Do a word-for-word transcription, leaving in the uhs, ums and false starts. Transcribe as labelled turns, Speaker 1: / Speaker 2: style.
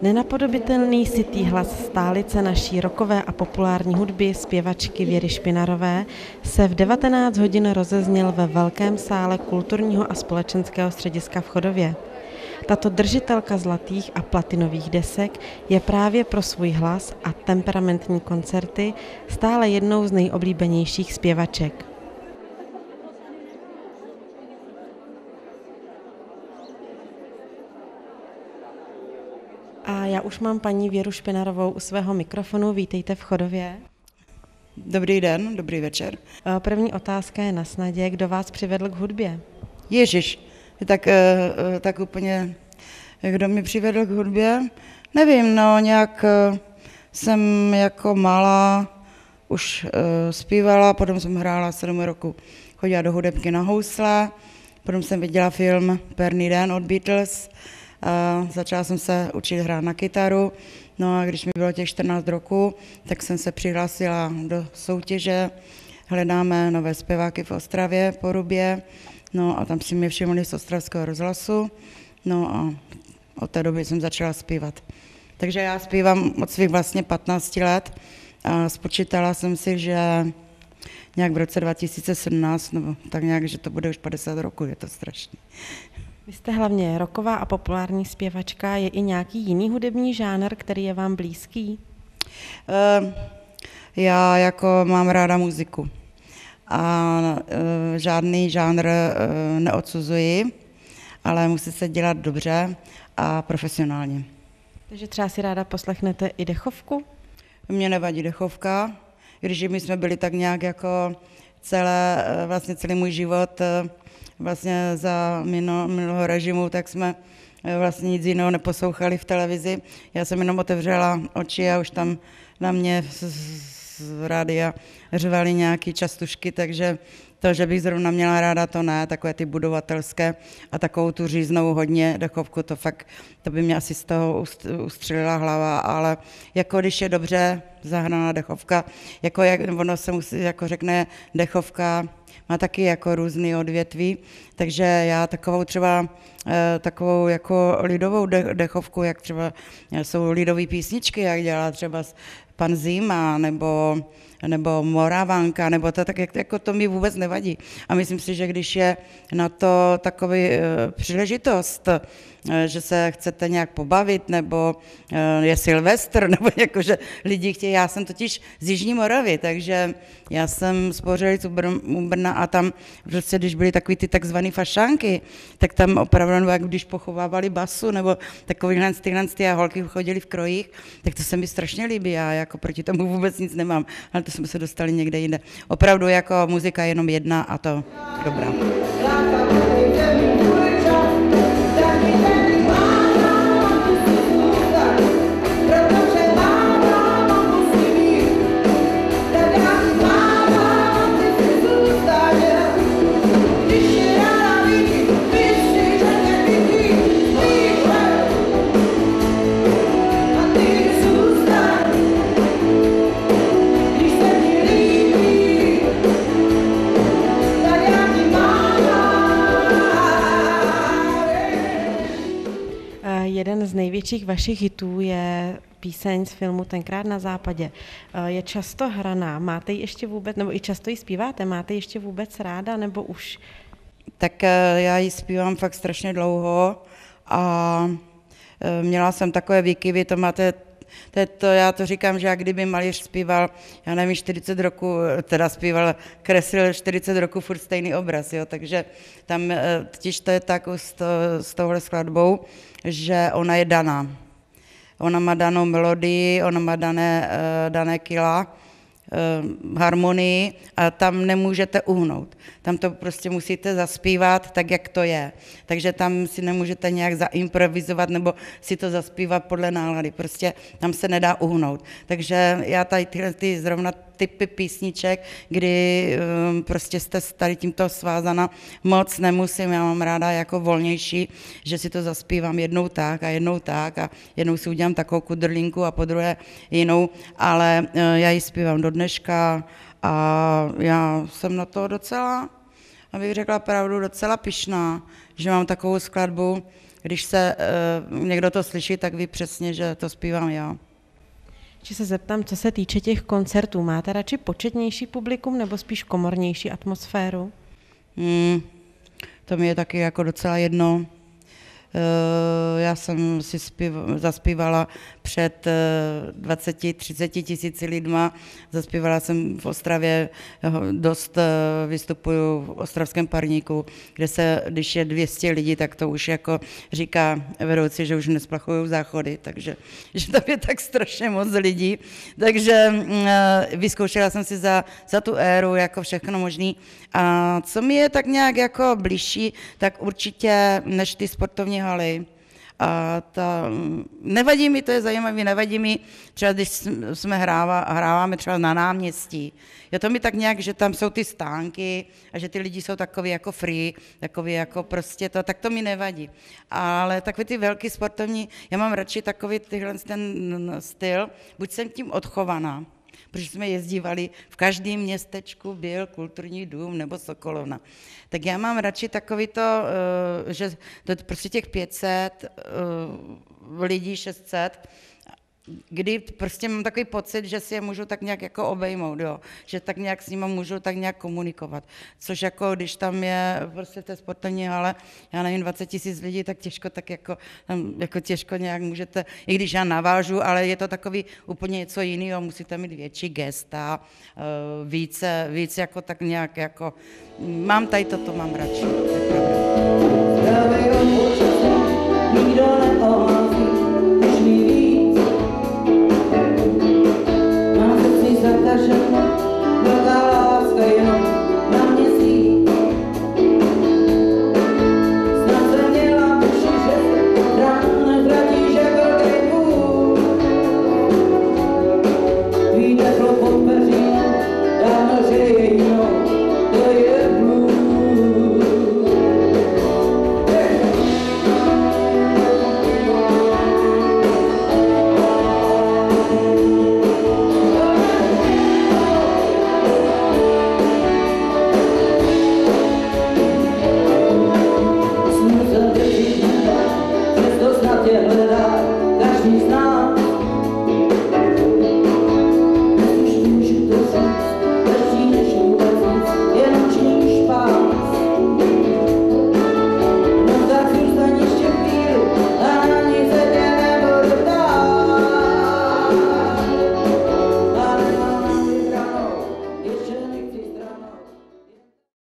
Speaker 1: Nenapodobitelný sytý hlas stálice naší rockové a populární hudby zpěvačky Věry Špinarové se v devatenáct hodin rozezněl ve velkém sále kulturního a společenského střediska v Chodově. Tato držitelka zlatých a platinových desek je právě pro svůj hlas a temperamentní koncerty stále jednou z nejoblíbenějších zpěvaček. A já už mám paní Věru Špinarovou u svého mikrofonu. Vítejte v Chodově.
Speaker 2: Dobrý den, dobrý večer.
Speaker 1: První otázka je na snadě. Kdo vás přivedl k hudbě?
Speaker 2: Ježiš, tak, tak úplně, kdo mě přivedl k hudbě? Nevím, no nějak jsem jako malá už zpívala, potom jsem hrála sedm roku, chodila do hudebky na housle, potom jsem viděla film Perný den od Beatles, a začala jsem se učit hrát na kytaru, no a když mi bylo těch čtrnáct roků, tak jsem se přihlásila do soutěže, hledáme nové zpěváky v Ostravě, Porubě, no a tam si mě všimli z ostravského rozhlasu, no a od té doby jsem začala zpívat. Takže já zpívám od svých vlastně patnácti let a spočítala jsem si, že nějak v roce dva tisíce sedmnáct, nebo tak nějak, že to bude už padesát roku, je to strašný.
Speaker 1: Vy jste hlavně rocková a populární zpěvačka. Je i nějaký jiný hudební žánr, který je vám blízký?
Speaker 2: Uh, já jako mám ráda muziku a uh, žádný žánr uh, neodsuzuji, ale musí se dělat dobře a profesionálně.
Speaker 1: Takže třeba si ráda poslechnete i dechovku?
Speaker 2: Mně nevadí dechovka, když my jsme byli tak nějak jako celé, vlastně celý můj život vlastně za minulého režimu, tak jsme vlastně nic jiného neposlouchali v televizi. Já jsem jenom otevřela oči a už tam na mě z, z rádia řvaly nějaké častušky, takže to, že bych zrovna měla ráda, to ne, takové ty budovatelské a takovou tu říznou hodně dechovku, to fakt, to by mě asi z toho ustřelila hlava, ale jako když je dobře zahraná dechovka, jako jak ono se musí, jako řekne dechovka, má taky jako různý odvětví, takže já takovou třeba, takovou jako lidovou dechovku, jak třeba jsou lidové písničky, jak dělá třeba pan Zima, nebo nebo Moravanka, nebo to, tak jako to mi vůbec nevadí. A myslím si, že když je na to takový e, příležitost, e, že se chcete nějak pobavit, nebo e, je Silvestr, nebo jakože lidi chtějí, já jsem totiž z Jižní Moravy, takže já jsem z Pořelic u Brna a tam prostě, když byly takový ty takzvaný fašánky, tak tam opravdu, nebo jak když pochovávali basu, nebo takovýhle tyhle ty a holky chodili v krojích, tak to se mi strašně líbí, já jako proti tomu vůbec nic nemám, ale to jsme se dostali někde jinde. Opravdu jako muzika je jenom jedna a to dobrá.
Speaker 1: Jeden z největších vašich hitů je píseň z filmu Tenkrát na západě. Je často hraná, máte ji ještě vůbec, nebo i často ji zpíváte, máte ji ještě vůbec ráda, nebo už?
Speaker 2: Tak já ji zpívám fakt strašně dlouho a měla jsem takové výkyvy, to máte, to, je to, já to říkám, že jak kdyby malíř zpíval, já nevím, čtyřicet roku, teda zpíval, kreslil čtyřicet roku furt stejný obraz, jo, takže tam totiž to je tak s, to, s touhle skladbou, že ona je daná. Ona má danou melodii, ona má dané, dané kila, harmonii a tam nemůžete uhnout. Tam to prostě musíte zaspívat tak, jak to je. Takže tam si nemůžete nějak zaimprovizovat nebo si to zaspívat podle nálady. Prostě tam se nedá uhnout. Takže já tady tyhle ty zrovna typy písniček, kdy um, prostě jste tady tímto svázána, moc nemusím, já mám ráda jako volnější, že si to zaspívám jednou tak a jednou tak a jednou si udělám takovou kudrlinku a po druhé jinou, ale uh, já ji zpívám do dneška a já jsem na to docela, abych řekla pravdu, docela pyšná, že mám takovou skladbu, když se uh, někdo to slyší, tak ví přesně, že to zpívám já.
Speaker 1: Či se zeptám, co se týče těch koncertů, máte radši početnější publikum nebo spíš komornější atmosféru?
Speaker 2: Hmm, to mi je taky jako docela jedno. Já jsem si zpív, zaspívala před dvaceti třiceti tisíci lidma, zaspívala jsem v Ostravě, dost vystupuju v ostravském parníku, kde se, když je dvě stě lidí, tak to už jako říká vedoucí, že už nesplachují záchody, takže že tam je tak strašně moc lidí. Takže vyzkoušela jsem si za, za tu éru jako všechno možný. A co mi je tak nějak jako bližší, tak určitě než ty sportovní haly. A ta, nevadí mi, to je zajímavé, nevadí mi, třeba když jsme hrává, hráváme třeba na náměstí. Je to mi tak nějak, že tam jsou ty stánky a že ty lidi jsou takový jako free, takový jako prostě to, tak to mi nevadí. Ale takový ty velký sportovní, já mám radši takový tyhle ten styl, buď jsem tím odchovaná, protože jsme jezdívali, v každém městečku byl kulturní dům nebo Sokolovna. Tak já mám radši takový to, že to prostě těch pět set lidí, šest set, kdy prostě mám takový pocit, že si je můžu tak nějak jako obejmout, jo. Že tak nějak s nimi můžu tak nějak komunikovat. Což jako, když tam je prostě v té sportovní hale, já nevím, dvacet tisíc lidí, tak těžko tak jako, tam jako těžko nějak můžete, i když já navážu, ale je to takový úplně něco jiného, musíte mít větší gesta, více, víc jako tak nějak jako, mám tady toto, mám radši.